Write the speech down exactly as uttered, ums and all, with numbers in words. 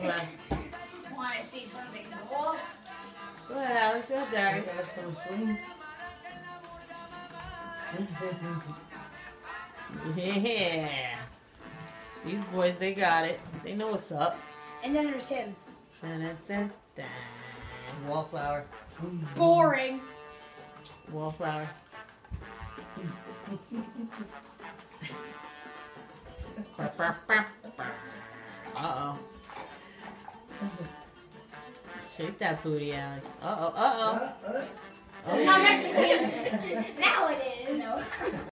glass. Want to see something cool? Go ahead, Alex. Go ahead, Darius. That's so sweet. Yeah. These boys, they got it. They know what's up. And then there's him. Dun, dun, dun, dun. Wallflower. Boring. Wallflower. Uh-oh. Shake that booty, Alex. Uh-oh, uh-oh. Uh, uh. It's not Mexican. Now it is. No.